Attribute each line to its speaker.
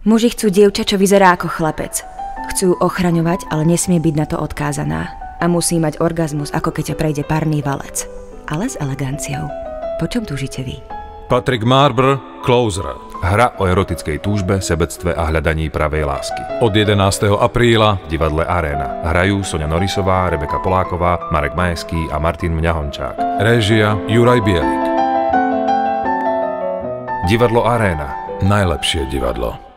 Speaker 1: Muži chcú dievča, čo vyzerá ako chlapec. Chcú ochraňovať, ale nesmie byť na to odkázaná. A musí mať orgazmus, ako keď ťa prejde párny valec. Ale s eleganciou. Po čom túžite vy?
Speaker 2: Patrick Marber, Closer.
Speaker 3: Hra o erotickej túžbe, sebectve a hľadaní pravej lásky.
Speaker 2: Od 11. apríla
Speaker 3: V divadle Aréna. Hrajú Soňa Norisová, Rebeka Poláková, Marek Majeský a Martin Mňahončák.
Speaker 2: Réžia Juraj Bielik.
Speaker 3: Divadlo Aréna.
Speaker 2: Najlepšie divadlo.